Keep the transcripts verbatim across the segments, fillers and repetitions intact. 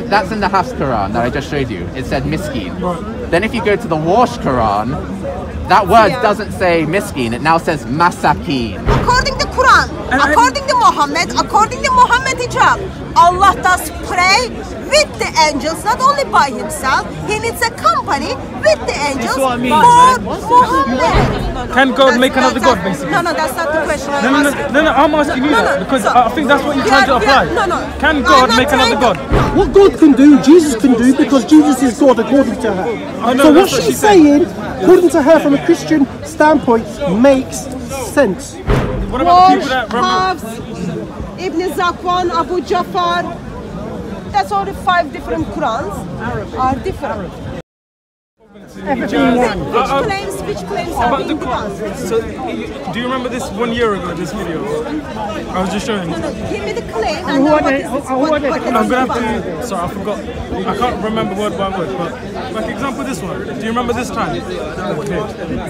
that's in the Hafs Quran that I just showed you. It said miskin. Then if you go to the Warsh Quran, that word Yeah. doesn't say miskin. It now says masakin. According to Quran, And- and- according to Muhammad, according to Muhammad hijab, Allah does pray with the angels, not only by himself. He needs a company with the angels what I mean, for man. Muhammad. Can God That's- make another that's- God, basically? No, no, that's not the question. I'm No, no, no, asking. no, no, I'm asking you No, that no, because so- I think that's what you're We trying to are- we apply. are- no, no. Can I'm God not make another trying God? to- What God can do, Jesus can do, because Jesus is God according to her. I know, So what that's what she's she's saying. saying, according to her, from a Christian standpoint, makes sense. What about the Warsh, people that remember? Hafs, Ibn Zakwan, Abu Jafar. That's all the five different Qurans are different. Everything Which one. Uh, uh, claims, which claims are About the being Qurans? So, do you remember this one year ago? This video I was just showing. No, you. no, give me the claim and who then are what they- is this, who are what, they- what it I'm is gonna about. have to. Sorry, I forgot. I can't remember word by word. But, like example, this one. Do you remember this time? Okay.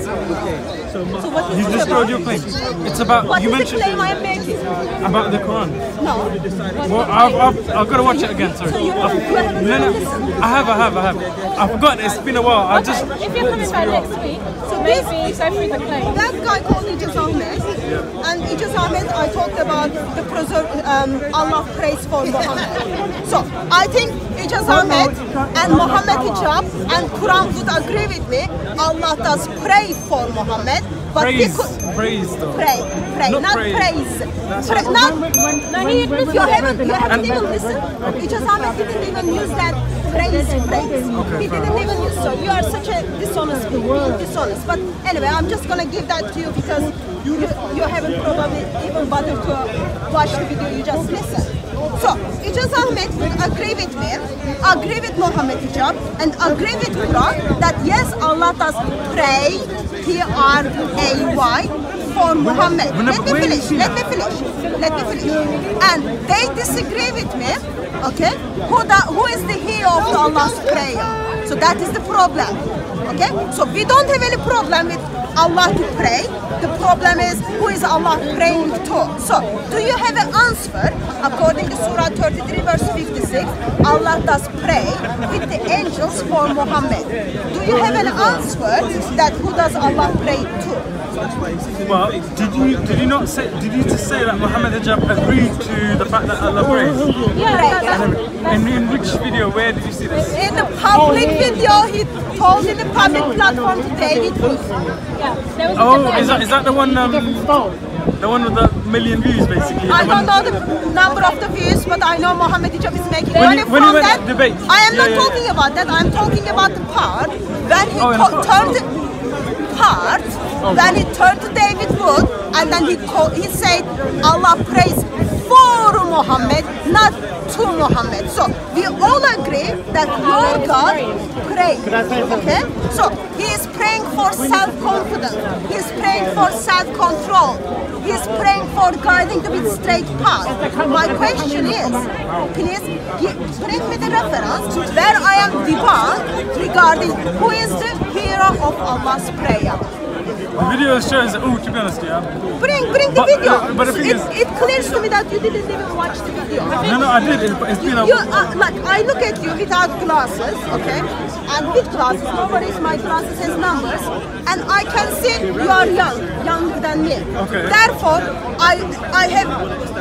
So what is He's this destroyed about? your claim. It's about What you is the mentioned claim I am making? about the Quran. No. Well, I've, I've, I've got to watch it again. Sorry. So you I've- you haven't no, no, listened? I have, I have, I have. I've forgotten. It's been a while. I just. If you're coming back next week, so maybe go through the claim. That guy called Ijaz Ahmed, and Ijaz Ahmed, I talked about the preserve, um, Allah praise for Muhammad. So I think Ijaz Ahmed and Muhammad hijab and Quran would agree with me. Allah does pray for Muhammad, but he Praise, could praise though. pray, pray, Not not, praise. praise. Pray, not, No, he admits you it. haven't, you haven't even listened. Ijaz Ahmed didn't even use that praise, praise. He didn't even use so. You are such a dishonest, being dishonest. But anyway, I'm just gonna give that to you because you, you haven't probably even bothered to watch the video. You just listen. So Ijaz Ahmed would agree with me, agree with Muhammad hijab, and agree with Quran that yes, Allah does pray, P R A Y, for Muhammad. Let me finish. Let me finish. Let me finish. And they disagree with me. Okay, who the, who is the hero of the Allah's prayer? So that is the problem. Okay, so we don't have any problem with Allah to pray. The problem is who is Allah praying to. So do you have an answer? According to Surah thirty-three verse fifty-six, Allah does pray with the angels for Muhammad. Do you have an answer that who does Allah pray to? Well, did you did you not say did you just say that Muhammad hijab agreed to the fact that Allah prays? Yeah, that, that's, And in which video? Where did you see this? In the public video, he told in the public platform to David Wood. yeah. There was a Oh, debate. is that is that the one? Um, the one with the million views, basically. I The one- don't know the number of the views, but I know Mohammed Hijab is making When money he- when he from went that. to debate. I am Yeah, not yeah, talking about that. I'm talking about the part when he Oh, in co- the part. turned the part when he turned to David Wood and then he co- he said Allah prays for Muhammad, not to Muhammad. So we all agree that your God prays. Okay? So he is praying for self-confidence. He is praying for self-control. He is praying for guiding to be straight path. My question is, please gi- bring me the reference where I am debunked regarding who is the hero of Allah's prayer. The video shows that. Oh, to be honest, yeah. Bring, bring the But- video. uh, but the thing it, is- it clears to me that you didn't even watch the video. No, no, I did. It's, it's been a. You, uh, like I look at you without glasses, okay, and with glasses, nobody's my glasses has numbers, and I can see you are young, younger than me. Okay. Therefore, I I have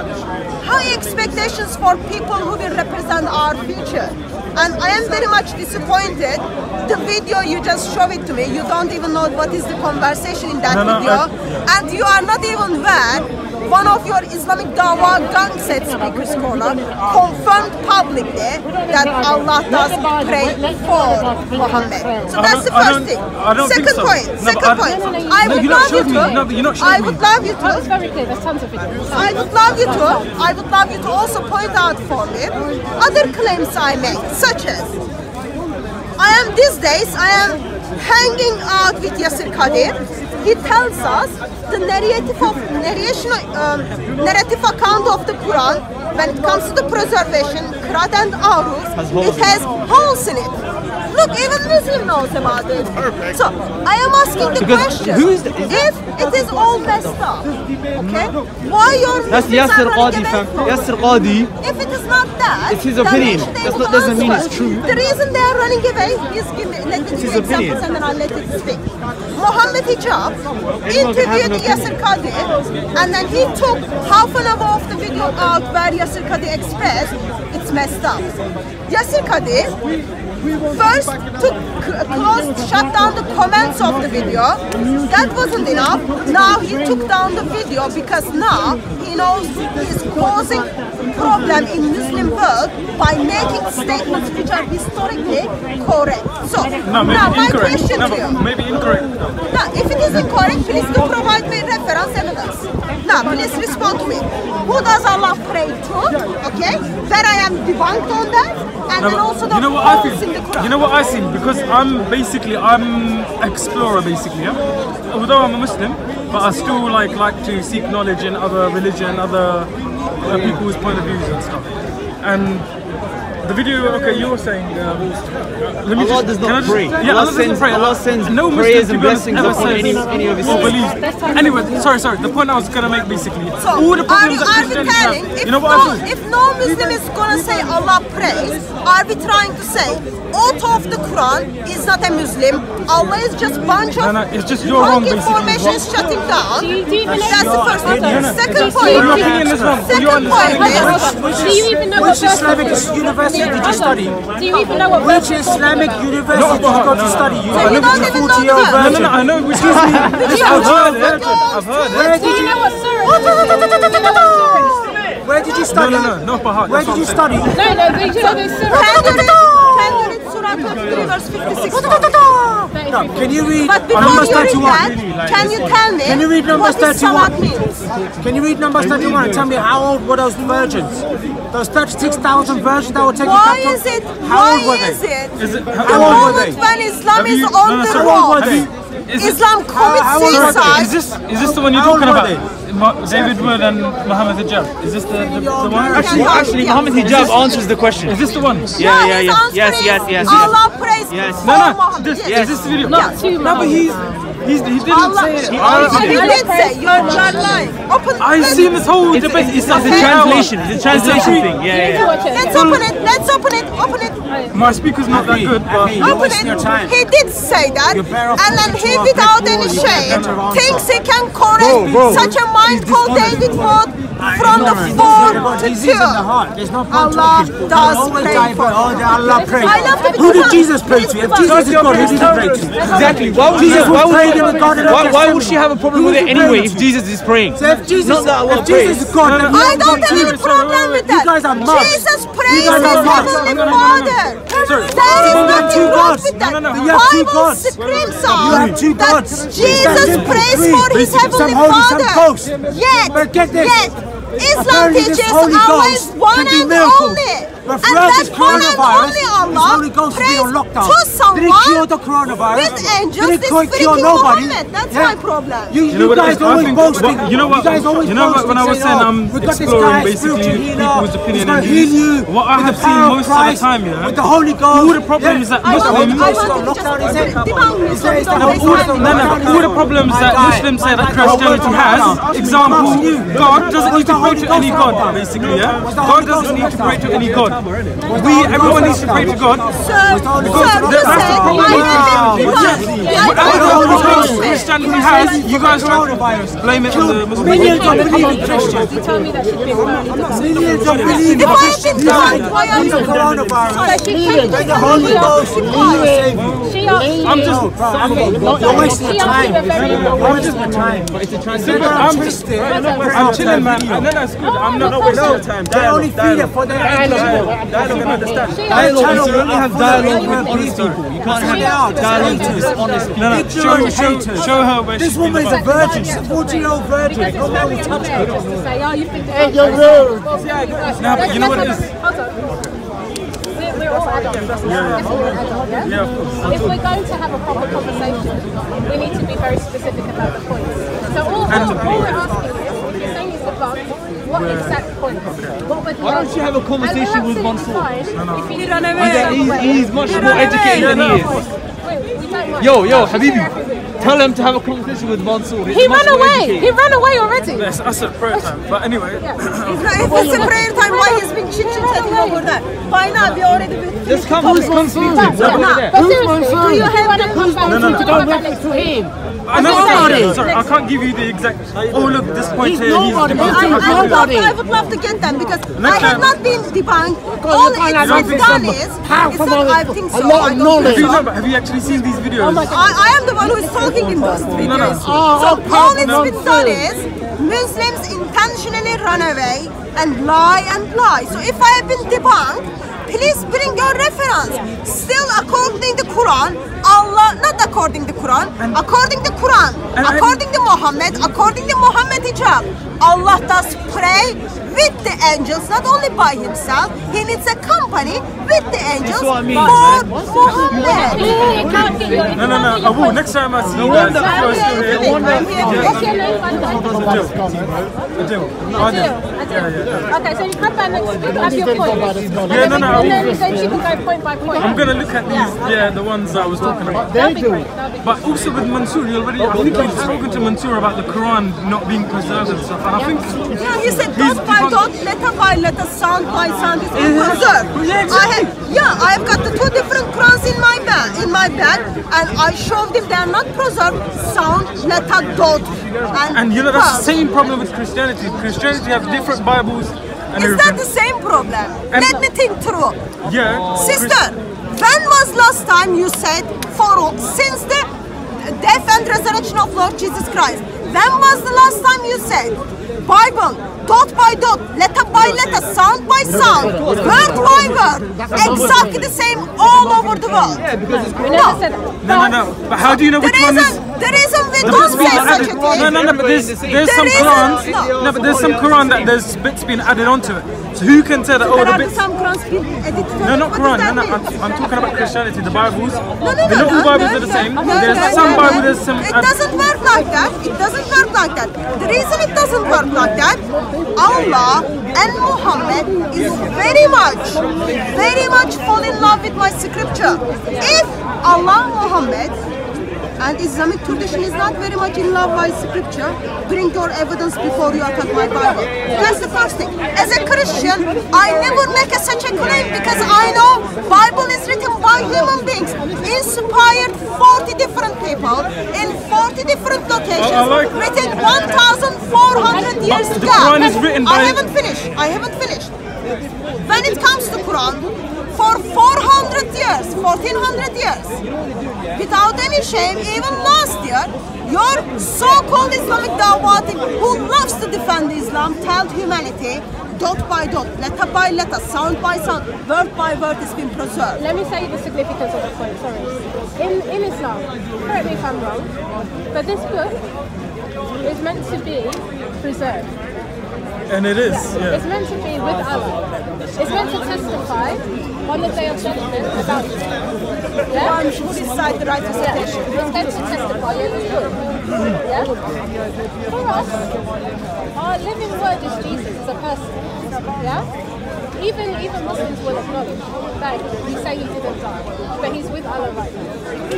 high expectations for people who will represent our future, and I am very much disappointed. The video you just show it to me, you don't even know what is the conversation in that No, no, video, I- and you are not even aware. One of your Islamic Dawa gang set speakers corner confirmed publicly that Allah does pray for Muhammad. So I that's the don't- I first don't- thing. I don't think Second so. point. No, but Second I- point. No, no, no, I you- would you're not love you showing to. me. No, but you're not showing I would me. love you Oh, it's to. very clear. There's tons of videos. I would love you to. I would love you to also point out for me other claims I make, such as I am these days I am hanging out with Yasir Kadir. He tells us the narrative of narration, um, narrative account of the Quran when it comes to the preservation, Qiraat and Aruz, it has holes in it. Look, even Muslim knows about it. So I am asking the Because question: who is the- is if it is all messed up, okay, why your That's Muslims Yasser are running Qadi, away fam. from it? Yasser Qadi. If it is not that, It's his then opinion. they should That's able not- to doesn't mean answer. it's true. The reason they are running away is give me, let me give his you examples opinion. and then I'll let it speak. Mohammed Hijab have an interviewed opinion. Yasser Qadi, and then he took half an hour of the video out where Yasser Qadi expressed it's messed up. Yasser Qadi first took closed, shut down the comments of the video. That wasn't enough. Now he took down the video because now he knows he's causing problem in Muslim world by making statements which are historically correct. So No, maybe now my incorrect. question No, to you. but maybe incorrect. Now, if it is incorrect, please do provide me reference evidence. Now, please respond to me. Who does Allah pray to? Okay, where I am debunked on that, and No, then but also the you know what I holes in the feel? Quran. You know what I see? Because I'm basically I'm explorer basically. Yeah? Although I'm a Muslim, but I still like like to seek knowledge in other religion, other uh, people's point of views and stuff. And the video, okay, you were saying. Um, let me Allah just, does can I not just- pray. Yeah, Allah Allah doesn't sends, pray. Allah sends no Muslim, prayers to and be honest, blessings ever upon says any, any of his or slaves. believes. Anyway, sorry, sorry. The point I was gonna make basically. So, all the are problems you, that are we Christians telling, have. if, You know what no, I feel? if no Muslim is gonna say Allah prays, are we trying to say out of the Quran is not a Muslim, Allah is just bunch of No, no, it's just you're wrong, wrong basically. information is shutting down? Do you, do you even know That's the first Hold point. on. Second Do you- Your point. opinion is wrong. You Second understand point it. is, Do you even know Which what Islamic verse- university did you Hold on. study? Do you even know what Which verse- Islamic university did you go to study? You So you don't even know forty year the- No, no, virgin. no, I know which is me. I've heard it. I've heard it. Where Do did you you know what surah? Where did you No, study? no, no, no, Fahad. Where that's did you what I'm study? No, no, do you know the surah? Can you read, can you read Surah thirty-three verse fifty-six? No, can you read But before Numbers you read thirty-one? that, can you tell me Can you read Numbers what is thirty-one? salat means? Can you read Numbers thirty-one and tell me how old were those virgins? Those thirty-six thousand virgins that were taken Why captive? is it? How Why old were is they? it? Is it The How old were moment they? when Islam Have is you- on no, no, the sorry. How old were road, they? Is it- Islam commits how old were they? suicide. Is this is this the one you're How old talking were about? they? Ma- David Wood and Muhammad Hijab. Is this the, the, the one? Actually, Yeah. actually, Yeah. Muhammad Hijab answers the question. Is this the one? Yeah, yeah, his yeah. answer Yes, is yes, yes. Allah prays Yes. for No, no. Muhammad. This, Yes. Is this the video? Not too No, but he's he's he didn't Allah, say it. he, I- he okay. did say you're just lying. Open. I've seen this whole It's, debate. it's, it's like a an hour. translation. It's a translation It's a- thing. Yeah, You need to yeah. watch it. Let's open it. Let's open it. Open it. My speaker's not that good, but You're Open wasting it. your time. He did say that, You're better off and then talking he, to a without brick any wall, you get shame, better answer. thinks he can correct Bro, bro. such a mind called David Wood from the Ignorance. four You've got to disease in the two. heart. There's no point Allah talking. does You always pray divert. for Oh, the Allah pray. I love the Who did Quran. Jesus pray to? If Jesus is God, who did he pray to? Exactly. Why would, Jesus why was would, praying in the Garden of why, why would Gethsemane. she have a problem Who with was it he anyway praying if to? Jesus is praying? So if Jesus, Not that Allah if Jesus prays. is God, then I you don't have Jesus. any problem with that. You guys are mobs. Jesus prays You his guys are mobs. heavenly No, no, no, no, no. Father. Sorry. There is You have nothing two wrong gods. with that. No, no, no. You have two Bible gods. screams You out have two that gods. Jesus Some prays three. for his Some heavenly holy, some Father. ghosts. Yet, But get this. yet, Islam Apparently this teaches Holy Allah Ghost is one can do and miracles. only. But And throughout that this one and coronavirus, only this Allah Holy Ghost has been on prays lockdown. to Did it someone cure the coronavirus? with angels. Did it This cure freaking nobody? Muhammad. That's Yeah. my problem. You, You know you what it guys is? I always think- boasting. what- you know what- You guys always you know what- boasting, when I was saying oh, I'm we've got this exploring guy, basically spiritual healer, people's opinion he's and gonna views, heal you what I with have the seen power of most of the Christ, time, yeah, with the Holy Ghost. all the problems that I want, Muslims- I want to Lockdown just is it? debunk Is there- is there Don't no waste order? time. No, no, all the problems that Muslims say that Christianity has, example, God doesn't need to pray to any God, basically, yeah? God doesn't need to pray to any God. We, everyone needs to pray to God. Sir, sir, you that's the said problem. I Wow. live in Iran. Whatever I problems don't Christianity has, you guys try to blame it on the Muslims. Millions of believing Christians. You told me that she's been murdered. Millions of believing If I had Christians been died blind, why are in you the coronavirus. So she came May to the Holy Ghost she heal you, save you. She asked I'm you- just, You're wasting She your asked you a time. very You're wasting your time. I'm just, I'm chilling, man. No, no, it's good. I'm not wasting your time. They only feed it for their Dialogue, dialogue and understand. Dialogue, you can only have dialogue with honest people. You can't have dialogue with honest people. No, no, show, show, show her where This she's woman been is a about. virgin. She's a forty-year-old virgin. Because No it's man very will touch unfair her. just to say, oh, you think Hey, the you're rude. No, but you know what it is? Hold on. We're, we're all adults. Yes, we're adults, yeah? Yeah, of course. If we're going to have a proper conversation, we need to be very specific about the points. So all, all, all we're asking is, you're saying it's advanced, what exact point? What would he Why don't you have a conversation with Mansour? If he ran He's, he's, he's much more educated than he is. Wait, we don't mind. Yo, yo, Habibi, tell him to have a conversation with Mansour. He's He much ran more away. educated. He ran away already. Yes, that's a prayer time. But anyway, If it's a prayer time, why he's been chit-chatting over there? By now, we already been... Let's come, let's come speak to him. Yeah, Over nah, there. but seriously, do you have to come back No, no, no. to go back next to him? I know, Nobody. sorry, sorry, I can't give you the exact. Oh, look, this point He's here, nobody. he's I, debunked. I, would love, Nobody. I would love to get them because I Next have time. not been debunked. All you can't it's have been nothing done from- is, How it's from not, all- I think a so, lot I of don't knowledge. think Have you, so. no, but have you actually seen these videos? I, I am the one who is talking in those videos. no. So Oh, all it's no, been no. done is Muslims intentionally run away and lie and lie. So if I have been debunked, please bring your reference. Still, according to the Quran, Allah, not according to the Quran, according to Quran, and- according to Muhammad, according to Muhammad hijab, Allah does pray with the angels, not only by himself. He needs a company with the angels what I mean, for Muhammad. You can't get your... No, no, no. Abu, next time I see you guys, if you're still here. What's your name, by the way? Adil. Adil. Adil. Okay, so you come back next week, have your point. Yeah, no, no. And then, then she can go point by point. I'm gonna look at these, yeah, the ones I was talking about. That'd be great. That'd be great. But also with Mansour, you already, I think you've spoken to Mansour about the Quran not being preserved and stuff. And I think Yeah, he said He's dot by debunked- dot, letter by letter, sound by sound is preserved. Yeah, I exactly. have, yeah, I have got the two different Qurans in my bag, in my bag, and I showed him they are not preserved. Sound, letter, dot, and And you know, that's the sound. same problem with Christianity. Christianity have different Bibles and Is that the everything. same problem? And- Let me think through. Yeah. Sister, when was last time you said for since the death and resurrection of Lord Jesus Christ? When was the last time you said Bible, dot by dot, letter by letter, sound by sound, word by word, exactly the same all over the world? We never said that. No, no, no. But how do you know The which one is? reason, the reason we The don't bits say being such a added. thing. No, no, no. But there's there's some There is Qurans. a- no. No, but there's some Quran that there's bits being added onto it. So who can say that? Oh, There the are bits. some Qurans being edited. No, not What Quran. does No, that no. mean? I'm, I'm talking about Christianity. The Bibles. No, no, The no, not all no, Bibles no, are the no, same. no, There's no, some no, Bible. no. There's some. It doesn't work like that. It doesn't work like that. The reason it doesn't work like that, Allah and Muhammad is very much, very much fall in love with my scripture. If Allah, Muhammad, and Islamic tradition is not very much in love by scripture, bring your evidence before you attack my Bible. That's the first thing. As a Christian, I never make a such a claim because I know Bible is written by human beings, inspired forty different people in forty different locations, I like- written one thousand four hundred years the ago. Quran is written I by- haven't finished. I haven't finished. When it comes to Quran, for four hundred years, fourteen hundred years, without any shame, even last year, your so-called Islamic Dawati who loves to defend Islam told humanity, dot by dot, letter by letter, sound by sound, word by word has been preserved. Let me tell you the significance of the point, sorry. In, in Islam, correct me if I'm wrong, but this book is meant to be preserved. And it is. Yeah. It's meant to be with Allah. It's meant to testify on the day of judgment about you. Yeah? One should decide the right to Yeah. citation. It's meant to testify in this book. Yeah? For us, our living word is Jesus, is a person. Yeah? Even even Muslims will acknowledge that we say he didn't die, but he's with Allah right now.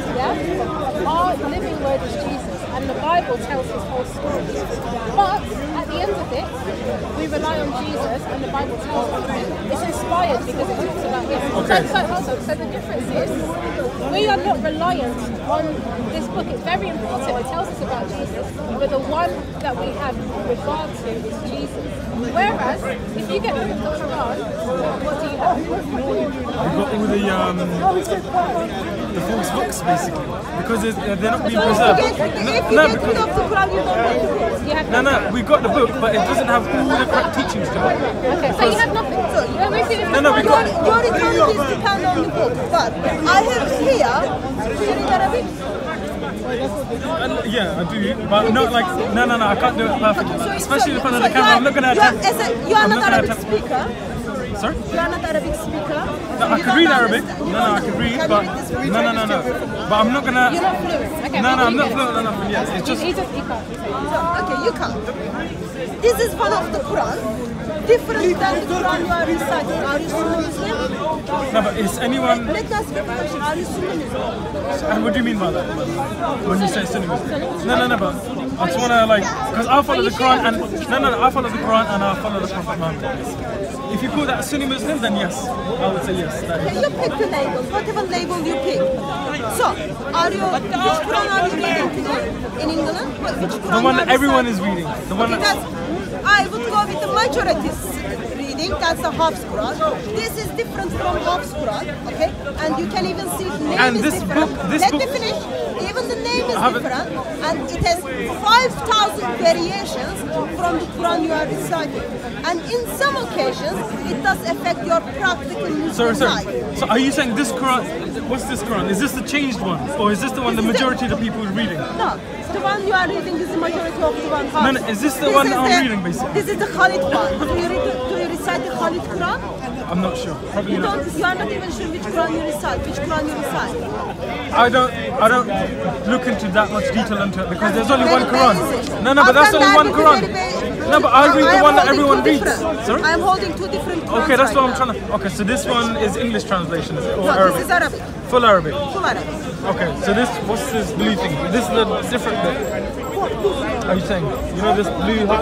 Yeah? Our living word is Jesus, and the Bible tells his whole story. But at the end of it, we rely on Jesus, and the Bible tells us it's inspired because it talks about him. Okay. So, so, also, so the difference is we are not reliant on this book. It's very important. It tells us about Jesus, but the one that we have regard to is Jesus. Whereas, if you get rid of the Quran, what, what do you have? We've got all the um, the false books basically because it's- uh, they're not being So if preserved. you get, No, if you no, get rid because, of the Quran, you don't get it. You have no, no, we got the book, but it doesn't have all the correct teachings to it. Okay, so you have nothing. So you have everything. No, no, we Your, got. your economies depend on the book, but I have here, here in Arabic. Uh, yeah, I do, but not like no, no, no. I can't do it perfectly, So- especially so- in front of so the camera. you are- I'm not gonna you are- attempt. as a- You are I'm not not gonna Arabic attempt- speaker. Sorry. You are not Arabic speaker. No, I You can don't read Arabic. understand. No, no, I can read, Can but you read this? no, no, no, no. But I'm not gonna. You're not fluent. Okay, No, no, well, I'm you not get it. fluent enough. Yes, it's He, just. he just he can't. Okay, you come. this is one of the Quran, different than the Quran you are reciting. Are you Sunni Muslim? No, but is anyone... Let me ask you a question. Are you Sunni Muslim? And what do you mean by that? When you say Sunni Muslim? No, no, no, but I just want to like... Because I follow the Quran and... No, no, no, I follow the Quran and I follow the Prophet Muhammad. If you call that Sunni Muslim, then yes. I would say yes. That Okay, you pick the label, whatever label you pick. So, are you... Which Quran are you reading today? In England? Which Quran the one that you are everyone reciting? is reading. The one Okay, that... that's, I would go with the majority reading, that's the Hafs Quran. This is different from Hafs Quran, okay? And you can even see the name And is this different. book- this Let book- me finish. Even the name is have it- different, and it has five thousand variations from the Quran you are reciting. And in some occasions, it does affect your practical Muslim Sorry, sorry. life. So are you saying this Quran... What's this Quran? Is this the changed one? Or is this the one the This is the- majority of the people are reading? No, the one you are reading is the majority of the one. No, no, is this the one I'm the- reading, basically? This is the Khalid one. Do you, read, do you recite the Khalid Quran? I'm not sure. Probably You not. don't. You are not even sure which Quran you recite. Which Quran you recite? I don't I don't look into that much detail into it because there's only Very one Quran. basic. No, no, but that's After only that, one it is Quran. very ba- No, but I read I the am one that holding everyone two reads. different- Sorry? I am holding two different Qurans Okay, that's right what I'm now. trying to... Okay, so this one is English translation, is it? Or No, Arabic? this is Arabic. Full Arabic. Full Arabic. Okay, so this... What's this blue thing? This is the different bit. Are you saying? You know this blue heart?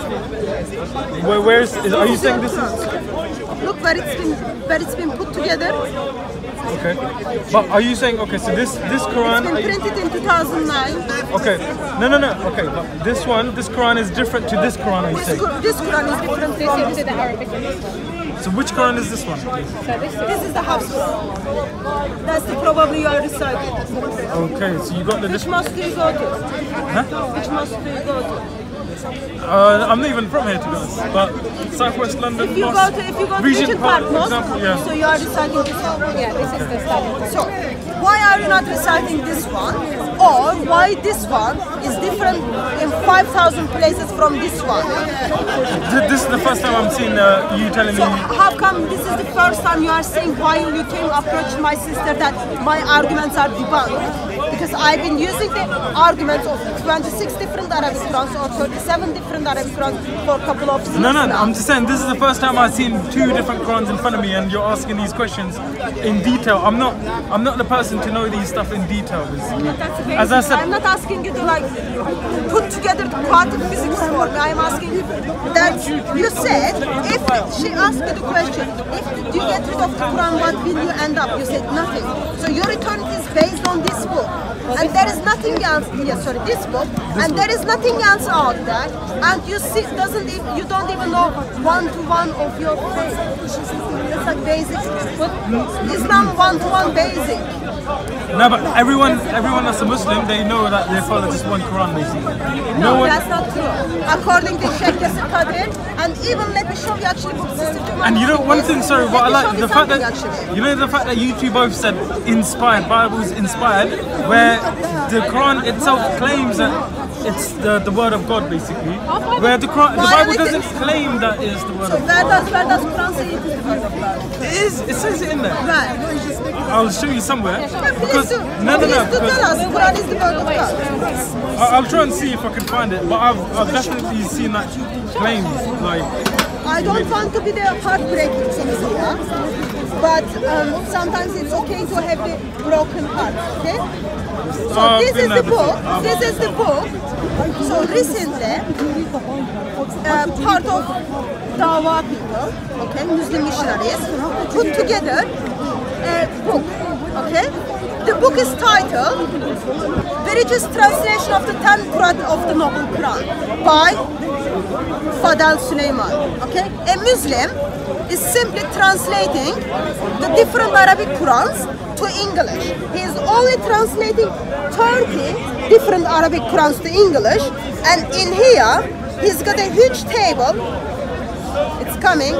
Where, where's... Is, are you saying this is... Look where it's been where it's been put together. Okay. But are you saying... Okay, so this this Quran... It's been are you- printed in two thousand nine. Okay. No, no, no. Okay, but this one, this Quran is different to this Quran, are you This, saying? Qur- this Quran is different This from is this. the Arabic one. So which Quran is this one? So this is This is the Hafs Quran. That's the probably you are reciting. Okay, so you got the... Which This, mosque do you go to? huh? Which mosque do you go to? Uh, I'm not even from here to be honest, but Southwest London If you go Mosque, to if you go to Regent Regent Park, Park for Mosque, example, yeah. so you are reciting this one. yeah, this is the study. So, why are you not reciting this one? Or why this one is different in five thousand places from this one? Th- This is the first time I'm seeing uh, you telling So, me... how come this is the first time you are saying why you came approach my sister that my arguments are debunked? Because I've been using the arguments of twenty-six different Arabic Qurans or thirty-seven different Arabic Qurans for a couple of years No, no, now. I'm just saying this is the first time I've seen two different Qurans in front of me and you're asking these questions in detail. I'm not I'm not the person to know these stuff in detail. That's okay. As I said... I'm not asking you to like put together the quantum physics for me. I'm asking you that you said if she asked you the question, if you get rid of the Quran, what will you end up? You said nothing. So your return is based on this book. And there is nothing else. Yes, sorry, this book. And there is nothing else out there. And you see, doesn't even, you don't even know one to one of your faith. It's like basic. Islam one to one basic. No, but everyone everyone that's a Muslim, they know that they follow this one Quran basically. No, No one... that's not true. According to Sheikh Yasir Qadir, and even let me show you actually books. And you know one thing, sorry, what I like, the fact that, actually. you know the fact that you two both said inspired, Bible's inspired, where the Quran itself claims that it's the, the word of God basically, where the Quran, the Bible doesn't claim that it is the word So of God. where does where does Quran say it is the word of God? It is, it says it in there. Right. I'll show you somewhere. Please Because, do. no, no, Please no, do tell because us Quran is the word of God. I- I'll try and see if I can find it, but I've, I've definitely seen that claim, like, I don't want to be the heartbreaking thing here, but um, sometimes it's okay to have the broken heart. Okay. So I've this been is there the before. book. This is the book. So recently, uh, part of Dawa people, okay, Muslim missionaries, put together a book. Okay. The book is titled "The Richest Translation of the Ten Quran of the Noble Quran" by Fadel Suleyman. Okay, a Muslim is simply translating the different Arabic Qurans to English. He is only translating thirty different Arabic Qurans to English, and in here he's got a huge table. It's coming.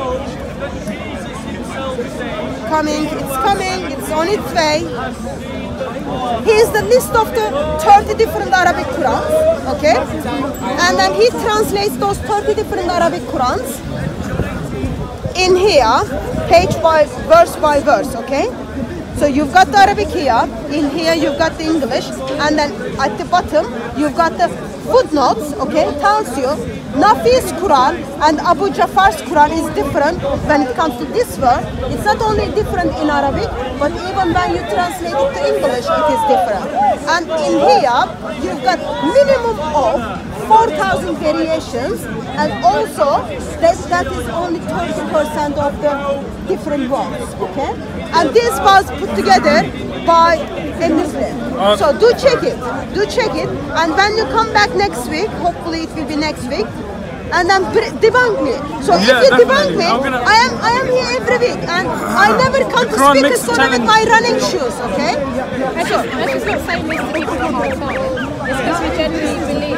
Coming, it's coming, it's on its way. Here's the list of the thirty different Arabic Qurans, okay? And then he translates those thirty different Arabic Qurans in here, page by verse by verse, okay? So you've got the Arabic here, in here you've got the English, and then at the bottom you've got the footnotes, okay? Tells you Nafi's Quran and Abu Jafar's Quran is different when it comes to this word. It's not only different in Arabic, but even when you translate it to English, it is different. And in here, you've got minimum of four thousand variations, and also that, that is only thirty percent of the different words, okay? And this was put together by a Muslim. Uh, so do check it, do check it, and when you come back next week, hopefully it will be next week, and then pre- debunk me. So Yeah, if you definitely. debunk me, I'm gonna- I am I am here every week, and I never come to Quran speak Mix to with Challenge. my running shoes, okay? I just, I just not saying this to people the whole time. It's because we genuinely believe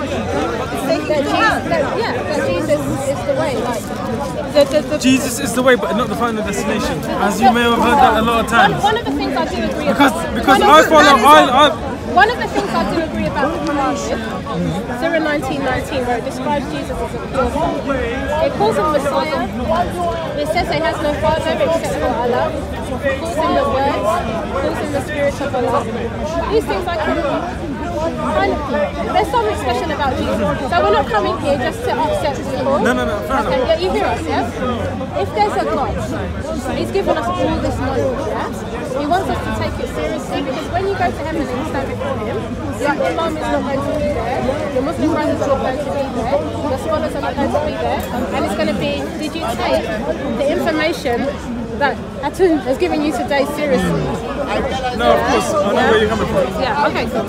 Take that it to Jesus, heart. that, yeah, that Jesus is the way. Like, the, the, the, Jesus is the way, but not the final destination. As you may have heard that a lot of one, times. one of the things I do agree Because about. because one I of the- follow that is I, I One of the things I do agree about the Quran is Surah nineteen nineteen, where it describes Jesus as a pure father. It calls him Messiah. It says he has no father except for Allah. It calls him the Word. It calls him the Spirit of Allah. These things I can kind of, there's something special about Jesus. So we're not coming here just to upset people. No, no, no, fair Okay, enough. yeah, you hear us, yeah? If there's a God, He's given us all this knowledge, yeah? He wants us to take it seriously, because when you go to heaven and you stand before Him, your Imam is not going to be there, your Muslim brothers are not going to be there, your scholars are not going to be there, and it's going to be, did you take the information that Atun has given you today seriously? no, of course, I know where you're coming from. Yeah, okay, cool.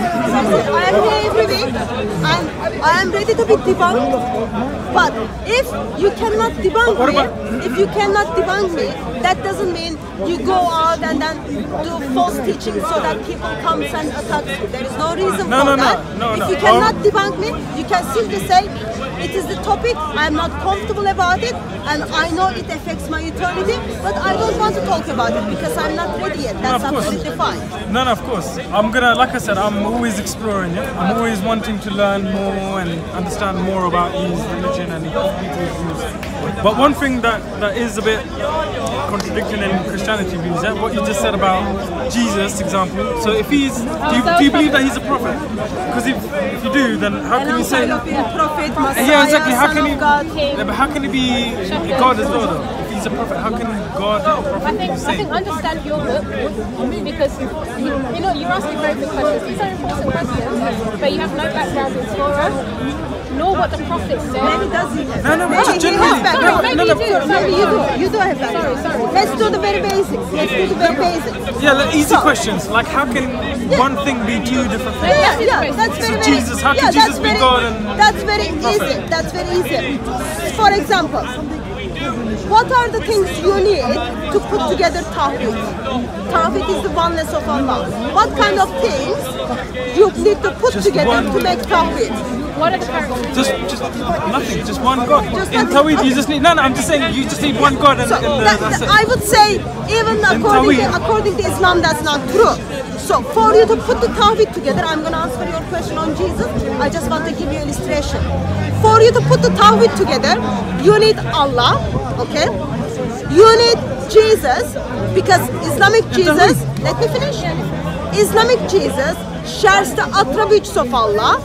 I am here every week, and I am ready to be debunked. But if you cannot debunk What me, about- if you cannot debunk me, that doesn't mean you go out and then do false teaching so that people come and attack you. There is no reason No, for no, no, that. no, if no. you cannot Um, debunk me, you can simply say it is the topic. I am not comfortable about it, and I know it affects my eternity, but I don't want to talk about it because I'm not ready yet. That's of course. absolutely fine. No, no, of course. I'm gonna, like I said, I'm always exploring. Yeah, I'm always wanting to learn more and understand more about his religion and people's views. But one thing that, that is a bit contradicting in Christianity views, yeah, what you just said about Jesus, example. So if he's, do you, do you believe that he's a prophet? Because if, if you do, then how And can you say? outside of being prophet, Messiah, Yeah, exactly. How Son can of he? God, Yeah, but how can he be God as well, though? If he's a prophet, how can God and a I prophet think be the I think same? understand your book because you, you know you're asking very good questions. These are important questions, but you have no background in Torah, nor what the prophet said. maybe does he? No, no, maybe just he generally. has background. Sorry, maybe no, you no, do. Maybe Sorry, you do. sorry. You do have background. Sorry, sorry. Let's do the very basics. Let's do the very basics. Yeah, like easy So- questions. Like, how can one thing be two different things? Yeah, yeah, that's very, So very Jesus, how can yeah, Jesus that's be very, God and That's very prophet? easy. That's very easy. For example, what are the things you need to put together Tawhid? Tawhid is the oneness of Allah. What kind of things you need to put Just together one- to make Tawhid? What are the characteristics? Just, just nothing. Just one God. Just in nothing. Tawhid, Okay. you just need. No, no. I'm just saying, you just need one God, and, So and uh, that, that's that- it. I would say even according to, Tawhid. according to Islam that's not true. So for you to put the Tawhid together, I'm going to answer your question on Jesus. I just want to give you illustration. For you to put the Tawhid together, you need Allah, okay? You need Jesus, because Islamic Jesus, let me finish. Islamic Jesus shares the attributes of Allah,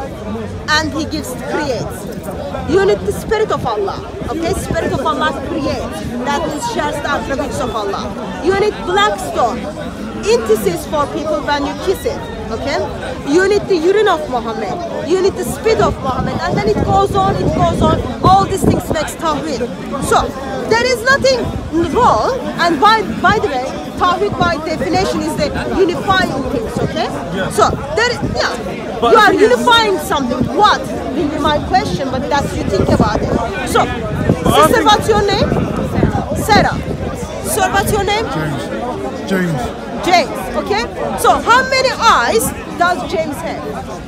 and he gives creates. You need the spirit of Allah. Okay, spirit of Allah creates. That means shares the attributes of Allah. You need black stone. Intices for people when you kiss it. Okay? You need the urine of Muhammad. You need the spit of Muhammad. And then it goes on, it goes on. All these things makes Tawhid. So there is nothing wrong. And by by the way, Tawhid by definition is the unifying things, okay? So there is, yeah. But you the are thing is- unifying something. What will be my question, but that's you think about it. So, I sister, think- what's your name? Sarah. Sir, what's your name? James. James. Okay. So, how many eyes does James have?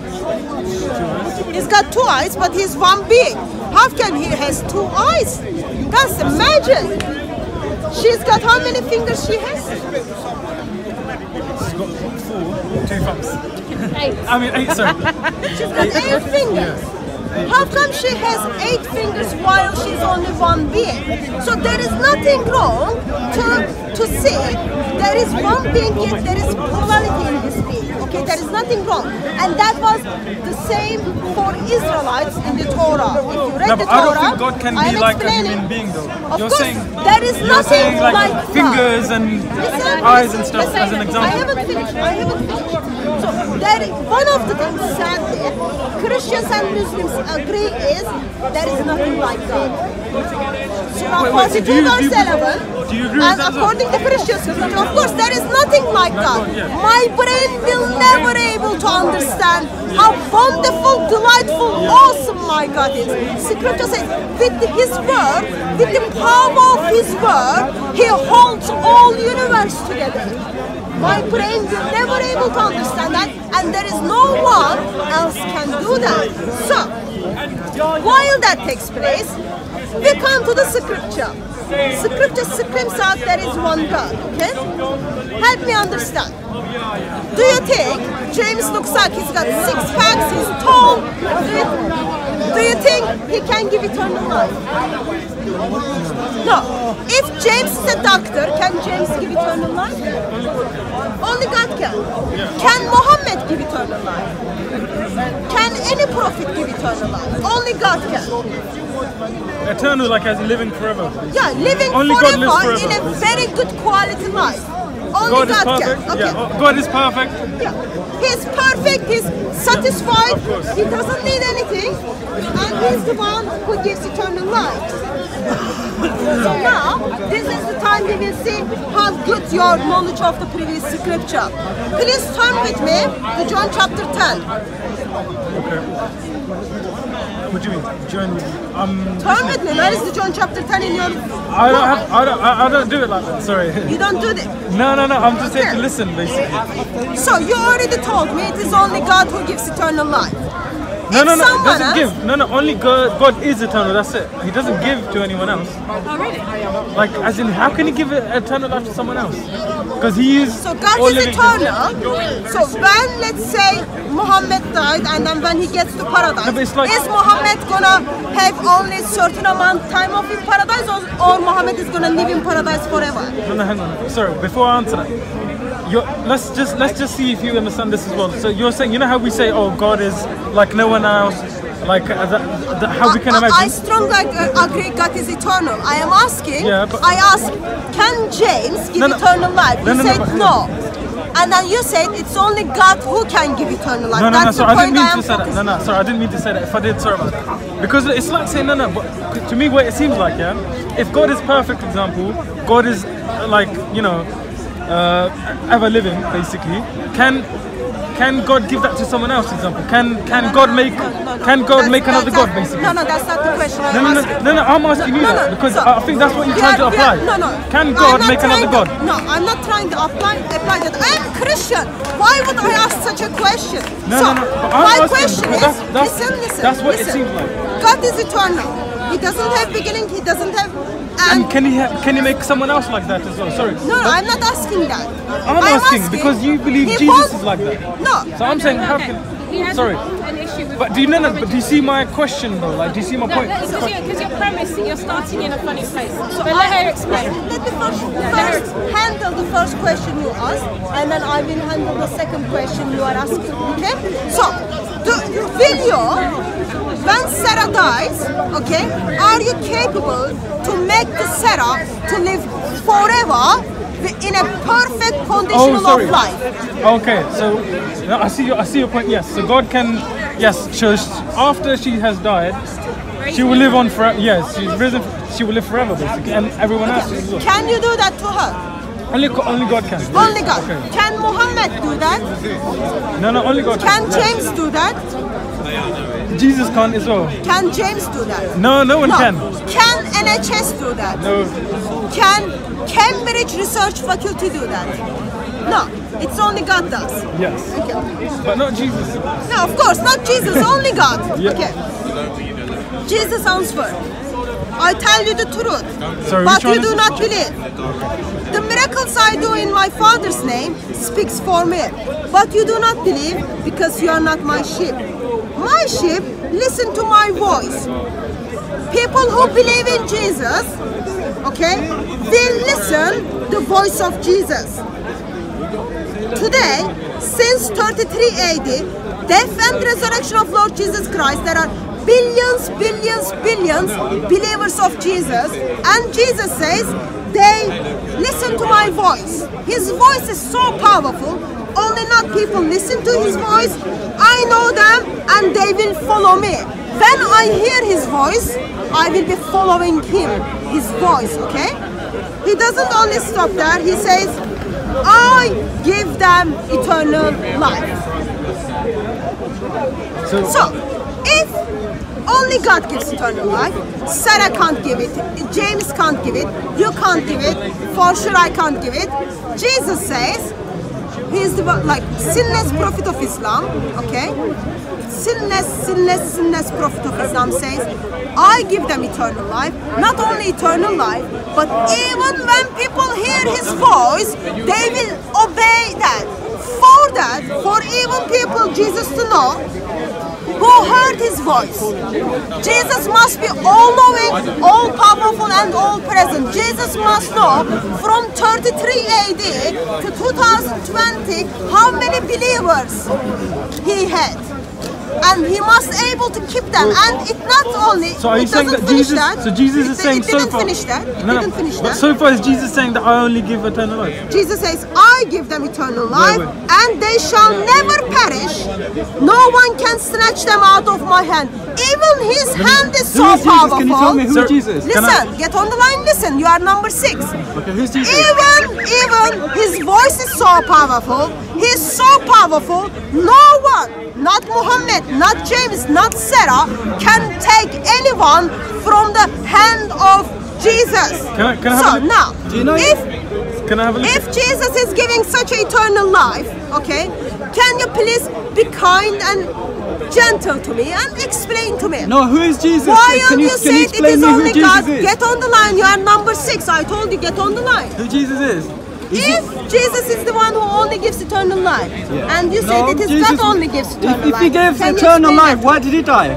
He's got two eyes, but he's one big. How can he has two eyes? That's imagine. She's got how many fingers she has? She's got four, two thumbs. Eight. I mean, eight. Sorry. She's got eight fingers. How come she has eight fingers while she's only one being? So there is nothing wrong to to see there is one being, yet there is plurality in this being. Okay, there is nothing wrong. And that was the same for Israelites in the Torah. If you read No, the but I don't Torah, think God can I be am like a explaining. human being, though. Of You're course, saying there is you're nothing saying like, like fingers God. and Listen, eyes and stuff listen, as an I example. haven't finished. I haven't finished. So there is, one of the things, sadly, Christians and Muslims agree is there is nothing like God. Surah Wait, wait, so do you- forty-two do you- verse eleven. do you agree with And that as well? according to Christian scripture, of course, there is nothing like God. God, yeah. My brain will never able to understand how wonderful, delightful, awesome my God is. Scripture says, with His word, with the power of His word, He holds all universe together. My brain will never able to understand that, and there is no one else can do that. So, while that takes place, we come to the scripture. Scripture screams out there is one God, okay? Help me understand. Do you think James looks like he's got six packs, he's tall? Do you, do you think he can give eternal life? No. If James is a doctor, can James give eternal life? Only God can. Can Muhammad give eternal life? Can any prophet give eternal life? Only God can. Eternal, like as in living forever. Yeah, living Only God forever, lives in forever, a very good quality life. Only God is God, perfect. can. Okay. Yeah, oh, God is perfect. Yeah. He's perfect, he's satisfied, Of course. he doesn't need anything, and he's the one who gives eternal life. So now, this is the time we will see how good your knowledge of the previous scripture. Please turn with me to John chapter ten. What do you mean? Join with you. Um, Turn with me, where is the John chapter ten in your... I don't have. I don't. I, I don't do it like that. Sorry. You don't do this. No, no, no. I'm just here to Okay. listen, basically. So you already told me it is only God who gives eternal life. No, If no, no. It someone doesn't else- give. No, no. Only God. God is eternal. That's it. He doesn't give to anyone else. Oh, really? Like, as in, how can He give eternal life to someone else? Because He is. So God all is living- eternal. So when, let's say, Muhammad died and then when he gets to paradise, No, but it's like- is Muhammad gonna have only certain amount of time of in paradise, or, or Muhammad is gonna live in paradise forever? No, no, hang on. Sorry. Before I answer that, you're, let's just let's just see if you understand this as well. So you're saying, you know how we say, oh, God is like no one else, like uh, that, that, how we can I, I, I imagine. strongly ag- agree God is eternal. I am asking, Yeah, but- I ask, can James give No, no. eternal life? You No, no, no, said but- no. And then you said it's only God who can give eternal life. No, no, no, That's sorry, the I point didn't mean I am to say that. focusing. No, no, sorry, I didn't mean to say that. If I did, sorry about that. Because it's like saying, no, no, but to me, what it seems like, yeah, if God is perfect, for example, God is uh, like, you know, uh, ever living, basically, can can God give that to someone else, for example? Can can God make can God That's- make another that's- God, basically? No, no, that's not the question. I'm No, no, no, asking. no, no, I'm asking you No, that no, because so- I think that's what you're we trying to are- we apply. are- No, no. Can I'm God not make trying another to- God? No, I'm not trying to apply, apply that. I am Christian. Why would I ask such a question? No, so, no, no, but I'm my asking question because is, that's- that's- listen, listen, that's what it listen. seems like. God is eternal. He doesn't have beginning, he doesn't have... And can he ha- can he make someone else like that as well? Sorry. No, no, I'm not asking that. I'm asking because you believe he Jesus wants- is like that. No. So I'm saying, how Okay. can? He has Sorry. an issue with But do you know? But do you see my question though? Like, do you see my No, point? because you, because your premise, you're starting in a funny place. So let her explain. Let me first, let first handle the first question you asked, and then I will handle the second question you are asking. Okay? So, do, will you, when Sarah dies, okay, are you capable to make the Sarah to live forever in a perfect condition Oh, sorry. of life? Okay, so no, I see. Your, I see your point. Yes. So God can. Yes. So sh- after she has died, she will live on forever. Yes. She's risen. She will live forever, basically, and everyone else as well. Can you do that to her? Only, co- only God can. Only God. Okay. Can Muhammad do that? No, no. Only God Can can. James do that? Jesus can't as well. Can James do that? No, no one No. can. Can N H S do that? No. Can Cambridge Research Faculty do that? No, it's only God does. Yes. Okay. But not Jesus. No, of course, not Jesus, only God. Yeah. Okay. Jesus answered, I tell you the truth, Sorry, but which one you is do it? not believe. The miracles I do in my Father's name speaks for me, but you do not believe because you are not my sheep. My sheep listen to my voice. People who believe in Jesus, okay, will listen the voice of Jesus. Today, since thirty-three A D, death and resurrection of Lord Jesus Christ, there are billions, billions, billions believers of Jesus, and Jesus says they listen to my voice. His voice is so powerful, only not people listen to his voice. I know them and they will follow me. When I hear his voice, I will be following him, his voice, okay? He doesn't only stop there, he says, I give them eternal life. So, So, if only God gives eternal life, Sarah can't give it, James can't give it, you can't give it, for sure I can't give it. Jesus says, he is the like sinless prophet of Islam, okay? Sinless, sinless, sinless prophet of Islam says, I give them eternal life, not only eternal life, but even when people hear his voice, they will obey that. For that, for even people, Jesus to know, who heard his voice. Jesus must be all-knowing, all-powerful, and all-present. Jesus must know from thirty-three A D to two thousand twenty how many believers he had. And he must able to keep them. And it not only, so are you it saying doesn't that finish Jesus? that. So Jesus is it, saying it so didn't far. finish that. It No, no, didn't finish but that. so far is Jesus saying that I only give eternal life? Jesus says, I give them eternal life, Wait, wait. and they shall never perish. No one can snatch them out of my hand. Even his hand is so Who is Jesus? powerful. Can you tell me who Sir, is Jesus? Can I- Listen, get on the line, listen, you are number six. Okay, who's Jesus? Even, even his voice is so powerful, he's so powerful, no one, not Muhammad, not James, not Sarah, can take anyone from the hand of Jesus. Can I- can I have so a look? now, Do you know- if Can I have a look? if Jesus is giving such eternal life, okay, can you please be kind and gentle to me and explain to me? No, who is Jesus? Why can don't you, you can say you it explain is me who only Jesus God? is? Get on the line, you are number six. I told you, get on the line. Who Jesus is? Is If Jesus is the one who only gives eternal life, and you No, said it is Jesus- God only gives eternal If, if life, he gives can you eternal explain life, that? why did he die?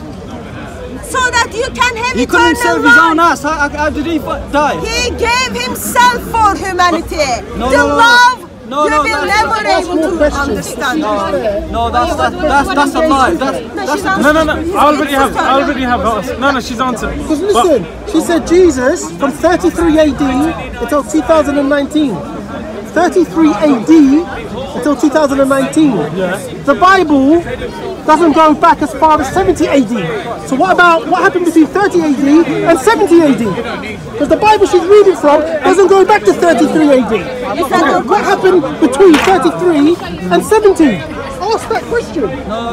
So that you can have He couldn't eternal save his own life. ass. How, how, how did he fu- die? He gave himself for humanity. No, the no, no, no. love No, you no, will that's- never able to understand. No, that's that, that's that's a lie. That's that's she's a, No, no, no. It's- I already it's have. I eternal. already have. asked. No, no. She's answered. Because listen, she said Jesus from thirty-three A D until two thousand nineteen. thirty-three A D until two thousand nineteen. Yeah. The Bible doesn't go back as far as seventy A D. So what about what happened between thirty A D and seventy A D? Because the Bible she's reading from doesn't go back to thirty-three A D. Okay, what happened between thirty-three and seventy? Ask that question.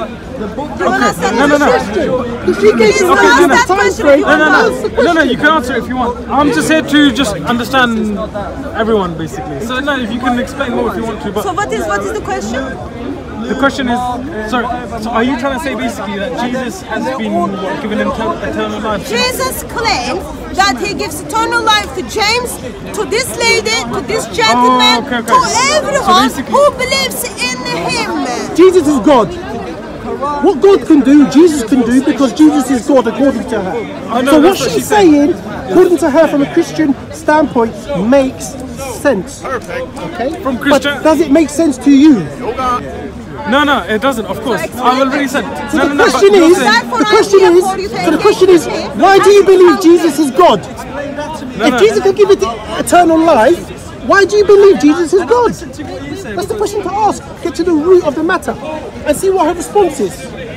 Okay. No, no, no. If she gave Please you Okay, ask no, no. that question if you No, no, want to no. No, no. You can answer it if you want. I'm just here to just understand everyone, basically. So no, if you can explain more if you want to. So But what is what is the question? the question is, sorry. So are you trying to say basically that Jesus has been given inter- eternal life? Jesus claims that he gives eternal life to James, to this lady, to this gentleman, Oh, okay, okay. to So everyone basically- who believes in him. Jesus is God. What God can do, Jesus can do because Jesus is God according to her. I know, So what that's what she's she said. saying, according to her from a Christian standpoint, makes sense. Okay? From Christian- But does it make sense to you? No, no, it doesn't. Of course, I've already said. So no, the no, no, but question you're is, saying- the question is, so the question is, why do you believe Jesus is God? No, If no. Jesus can give it eternal life, why do you believe Jesus is God? That's the question to ask. Get to the root of the matter and see what her response is.